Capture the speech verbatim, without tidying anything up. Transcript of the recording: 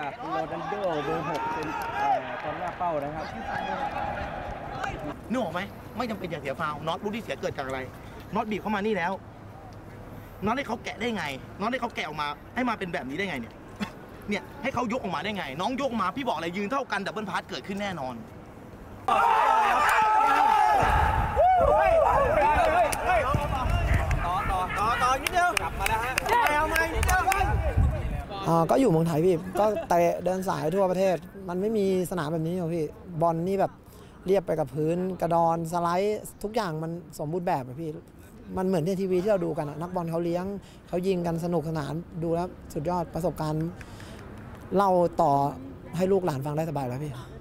จากโรนัลโดเบอร์หกเป็นกองหน้าเป้านะครับนึกออกไหมไม่จำเป็นอย่าเสียฟาวน็อตรู้ที่เสียเกิดจากอะไรน็อตบีบเข้ามานี่แล้วน็อตให้เขาแกะได้ไงน็อตให้เขาแกะออกมาให้มาเป็นแบบนี้ได้ไงเนี่ยเนี่ยให้เขายกออกมาได้ไงน้องยกมาพี่บอกอะไรยืนเท่ากันดับเบิลพาสเกิดขึ้นแน่นอนต่อต่อต่อต่อนิดเดียวกลับมาแล้วฮะเอาไหมนิดเดียวอ่าก็อยู่เมืองไทยพี่ก็เตะเดินสายทั่วประเทศมันไม่มีสนามแบบนี้หรอกพี่บอลนี่แบบเรียบไปกับพื้นกระดอนสไลด์ทุกอย่างมันสมบูรณ์แบบพี่มันเหมือนในทีวีที่เราดูกันนักบอลเขาเลี้ยงเขายิงกันสนุกสนานดูแล้วสุดยอดประสบการณ์เล่าต่อให้ลูกหลานฟังได้สบายแล้วพี่